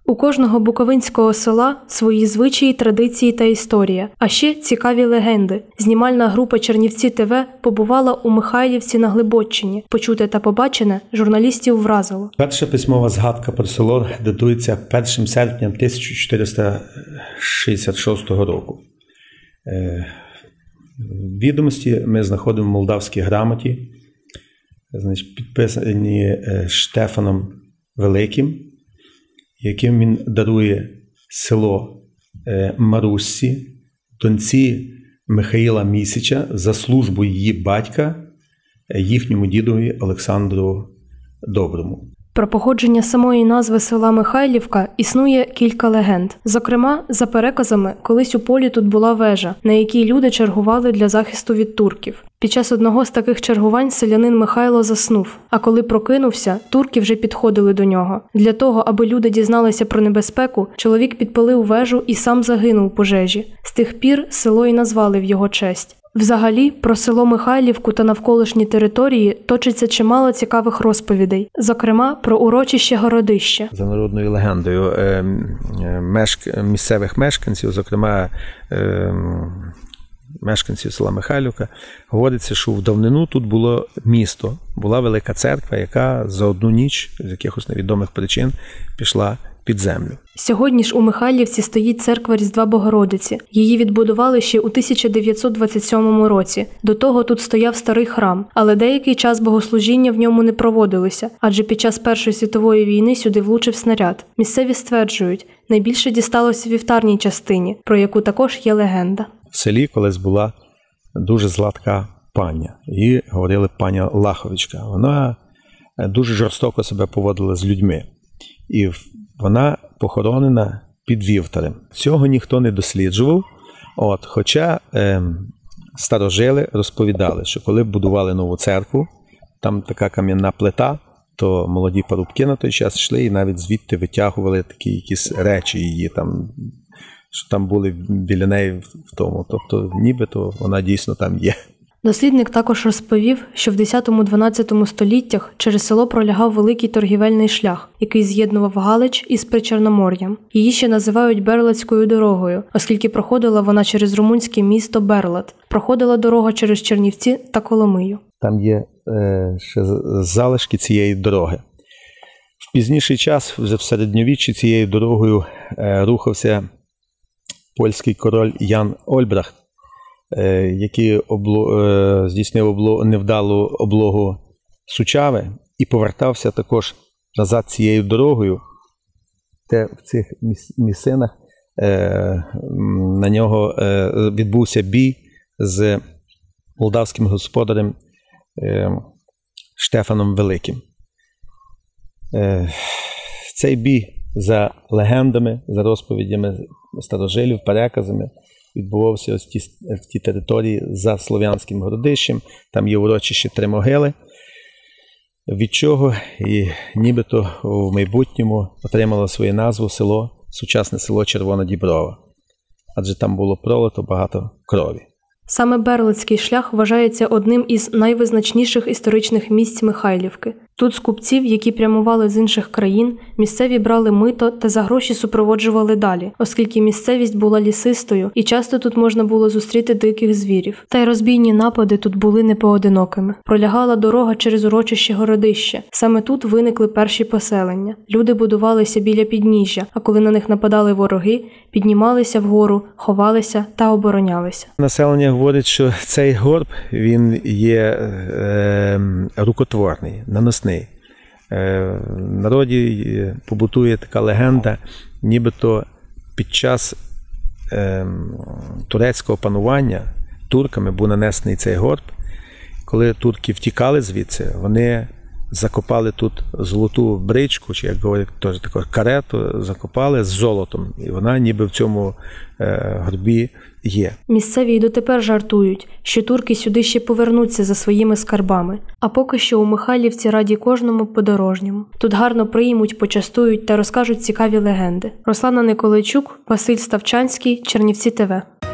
У кожного буковинського села свої звичаї, традиції та історія, а ще цікаві легенди. Знімальна група «Чернівці ТВ» побувала у Михайлівці на Глибоччині. Почуте та побачене журналістів вразило. Перша письмова згадка про село датується 1 серпня 1466 року. Відомості ми знаходимо в молдавській грамоті, підписані Штефаном Великим, яким він дарує село Маруссі, доньці Михаїла Місяча, за службу її батька, їхньому дідові Олександру Доброму. Про походження самої назви села Михайлівка існує кілька легенд. Зокрема, за переказами, колись у полі тут була вежа, на якій люди чергували для захисту від турків. Під час одного з таких чергувань селянин Михайло заснув, а коли прокинувся, турки вже підходили до нього. Для того, аби люди дізналися про небезпеку, чоловік підпалив вежу і сам загинув у пожежі. З тих пір село і назвали в його честь. Взагалі, про село Михайлівку та навколишні території точиться чимало цікавих розповідей, зокрема, про урочище Городище. За народною легендою, місцевих мешканців, зокрема, мешканців села Михайлівка, говориться, що в давнину тут було місто, була велика церква, яка за одну ніч, з якихось невідомих причин, пішла під землю. Сьогодні ж у Михайлівці стоїть церква Різдва Богородиці. Її відбудували ще у 1927 році. До того тут стояв старий храм, але деякий час богослужіння в ньому не проводилося, адже під час Першої світової війни сюди влучив снаряд. Місцеві стверджують, найбільше дісталося вівтарній частині, про яку також є легенда. В селі колись була дуже зла така паня. Її говорили паня Лаховичка. Вона дуже жорстоко себе поводила з людьми. І вона похоронена під вівтарем. Цього ніхто не досліджував, хоча старожили розповідали, що коли будували нову церкву, там така кам'яна плита, то молоді парубки на той час йшли і навіть звідти витягували такі якісь речі її, там, що там були біля неї в тому. Тобто нібито вона дійсно там є. Дослідник також розповів, що в 10-12 століттях через село пролягав великий торгівельний шлях, який з'єднував Галич із Причорномор'ям. Її ще називають Берлацькою дорогою, оскільки проходила вона через румунське місто Берлат. Проходила дорога через Чернівці та Коломию. Там є ще залишки цієї дороги. В пізніший час, вже в середньовіччі, цією дорогою рухався польський король Ян Ольбрахт, який здійснив невдалу облогу Сучави і повертався також назад цією дорогою. В цих місцинах на нього відбувся бій з молдавським господарем Штефаном Великим. Цей бій, за легендами, за розповідями старожилів, переказами, відбувався в тій території за Слов'янським Городищем. Там є урочище Три Могили, від чого і нібито в майбутньому отримало свою назву сучасне село Червона Діброва. Адже там було пролито багато крові. Саме Берлацький шлях вважається одним із найвизначніших історичних місць Михайлівки. Тут з купців, які прямували з інших країн, місцеві брали мито та за гроші супроводжували далі, оскільки місцевість була лісистою і часто тут можна було зустріти диких звірів. Та й розбійні напади тут були непоодинокими. Пролягала дорога через урочище Городище. Саме тут виникли перші поселення. Люди будувалися біля підніжжя, а коли на них нападали вороги, піднімалися вгору, ховалися та оборонялися. Населення говорить, що цей горб, він є рукотворний, наносний. В народі побутує така легенда, нібито під час турецького панування турками був нанесений цей горб. Коли турки втікали звідси, вони закопали тут золоту бричку, чи, як говорять, теж таку карету, закопали з золотом. І вона ніби в цьому горбі є. Місцеві й дотепер жартують, що турки сюди ще повернуться за своїми скарбами. А поки що у Михайлівці раді кожному подорожньому. Тут гарно приймуть, почастують та розкажуть цікаві легенди. Руслана Николайчук, Василь Ставчанський, Чернівці ТВ.